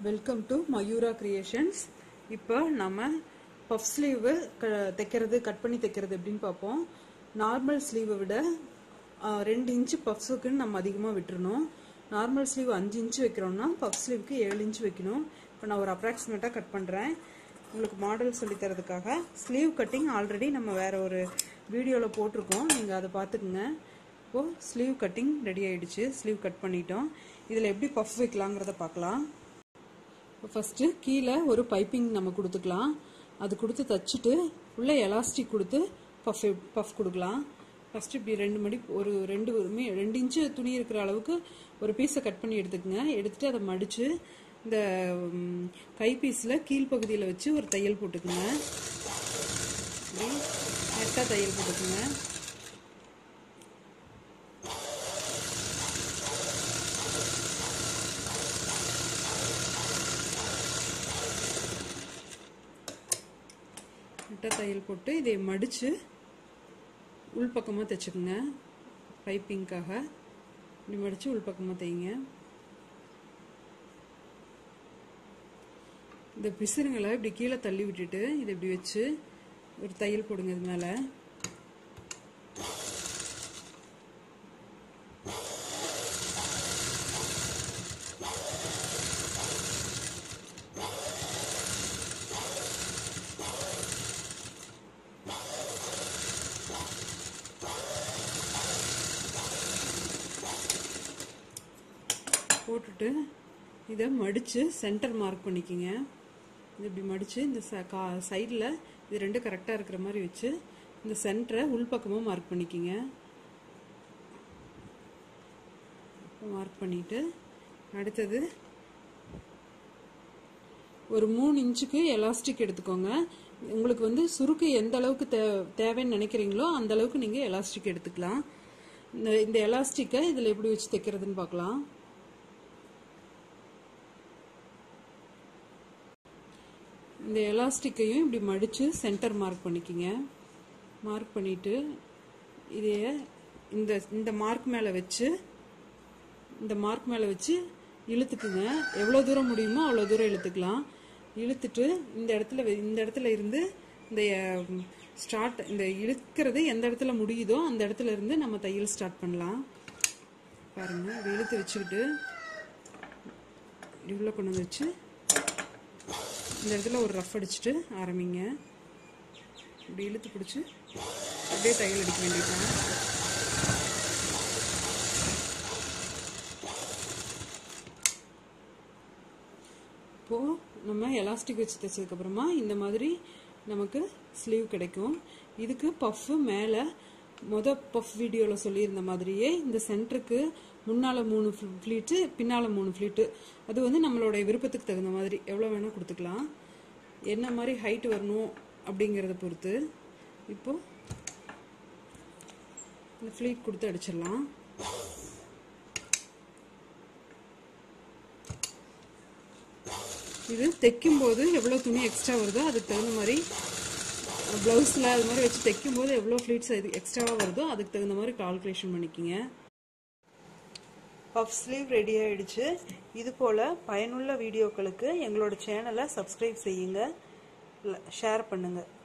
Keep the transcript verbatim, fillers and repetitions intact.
Welcome to Mayura creations. இப்போ நம்ம puff sleeve க தைக்கிறது கட் பண்ணி தைக்கிறது எப்படின்னு பார்ப்போம். நார்மல் ஸ்லீவை விட ரெண்டு இன்ச்சு பஃப்ஸுக்குன்னு நம்ம அதிகமாக விட்டுருணும். நார்மல் ஸ்லீவ் அஞ்சு இன்ச்சு வைக்கிறோம்னா பஃப் ஸ்லீவுக்கு ஏழு இன்ச்சு வைக்கணும். இப்போ நான் ஒரு அப்ராக்சிமேட்டாக கட் பண்ணுறேன் உங்களுக்கு மாடல் சொல்லித்தரதுக்காக. ஸ்லீவ் கட்டிங் ஆல்ரெடி நம்ம வேறு ஒரு வீடியோவில் போட்டிருக்கோம், நீங்கள் அதை பார்த்துக்குங்க. இப்போது ஸ்லீவ் கட்டிங் ரெடி ஆகிடுச்சு, ஸ்லீவ் கட் பண்ணிட்டோம். இதில் எப்படி பஃப் வைக்கலாங்கிறத பார்க்கலாம். இப்போ ஃபஸ்ட்டு கீழே ஒரு பைப்பிங் நம்ம கொடுத்துக்கலாம். அது கொடுத்து தைச்சிட்டு உள்ளே எலாஸ்டிக் கொடுத்து பஃப் பஃப் கொடுக்கலாம். ஃபஸ்ட்டு இப்படி ரெண்டு மடி ஒரு ரெண்டு ரெண்டு இன்ச்சு துணி இருக்கிற அளவுக்கு ஒரு பீஸை கட் பண்ணி எடுத்துக்கோங்க. எடுத்துகிட்டு அதை மடித்து இந்த கைப்பீஸில் கீழ்ப்பகுதியில் வச்சு ஒரு தையல் போட்டுக்குங்க. இப்படி நெட்டாக தையல் போட்டுக்குங்க. நெட்டாக தையல் போட்டு இதை மடித்து உள்பக்கமாக தைச்சுக்குங்க. பைப்பிங்காக இப்படி மடித்து உள்பக்கமாக தைங்க. இந்த பிசுறுங்களை இப்படி கீழே தள்ளி விட்டுட்டு இதை இப்படி வச்சு ஒரு தையல் போடுங்க. இது மேலே போட்டுட்டு இதை மடித்து சென்டர் மார்க் பண்ணிக்கிங்க. இது இப்படி மடித்து இந்த சைடில் இது ரெண்டும் கரெக்டாக இருக்கிற மாதிரி வச்சு இந்த சென்டரை உள்பக்கமாக மார்க் பண்ணிக்கிங்க. மார்க் பண்ணிவிட்டு அடுத்தது ஒரு மூணு இன்ச்சுக்கு எலாஸ்டிக் எடுத்துக்கோங்க. உங்களுக்கு வந்து சுருக்கு எந்த அளவுக்கு தே தேவைன்னு நினைக்கிறீங்களோ அந்த அளவுக்கு நீங்கள் எலாஸ்டிக் எடுத்துக்கலாம். இந்த இந்த எலாஸ்டிக்கை இதில் எப்படி வச்சு தைக்கிறதுன்னு பார்க்கலாம். இந்த எலாஸ்டிக்கையும் இப்படி மடித்து சென்டர் மார்க் பண்ணிக்கிங்க. மார்க் பண்ணிவிட்டு இதைய இந்த இந்த மார்க் மேலே வச்சு இந்த மார்க் மேலே வச்சு இழுத்துக்குங்க. எவ்வளோ தூரம் முடியுமோ அவ்வளோ தூரம் இழுத்துக்கலாம். இழுத்துட்டு இந்த இடத்துல இந்த இடத்துல இருந்து இந்த ஸ்டார்ட் இந்த இழுக்கிறது எந்த இடத்துல முடியுதோ அந்த இடத்துல இருந்து நம்ம தையல் ஸ்டார்ட் பண்ணலாம். பாருங்கள், இப்படி இழுத்து வச்சுக்கிட்டு இவ்வளோ கொண்டு வந்து வச்சு இந்த இடத்துல ஒரு ரஃப் அடிச்சுட்டு ஆரம்பிங்க. இப்படி இழுத்து பிடிச்சி அப்படியே தையல் அடிக்க வேண்டியதுதான். இப்போது நம்ம எலாஸ்டிக் வச்சு தைச்சதுக்கப்புறமா இந்த மாதிரி நமக்கு ஸ்லீவ் கிடைக்கும். இதுக்கு பஃப்பு மேலே மொதல் பஃப் வீடியோவில் சொல்லியிருந்த மாதிரியே இந்த சென்டருக்கு முன்னால் மூணு ஃப்ளீட்டு பின்னால் மூணு ஃப்ளீட்டு அது வந்து நம்மளுடைய விருப்பத்துக்கு தகுந்த மாதிரி எவ்வளோ வேணால் கொடுத்துக்கலாம். என்ன மாதிரி ஹைட் வரணும் அப்படிங்கிறத பொறுத்து இப்போது இந்த ஃப்ளீட் கொடுத்து அடிச்சிடலாம். இது தைக்கும்போது எவ்வளோ துணி எக்ஸ்ட்ரா வருதோ அதுக்கு தகுந்த மாதிரி ப்ளவுஸில் அது மாதிரி வச்சு தைக்கும்போது எவ்வளோ ஃப்ளீட்ஸ் இது எக்ஸ்ட்ராவாக வருதோ அதுக்கு தகுந்த மாதிரி கால்குலேஷன் பண்ணிக்கிங்க. பஃப் ஸ்லீவ் ரெடி ஆகிடுச்சு. இது போல் பயனுள்ள வீடியோக்களுக்கு எங்களோட சேனலை சப்ஸ்கிரைப் செய்யுங்க, ஷேர் பண்ணுங்கள்.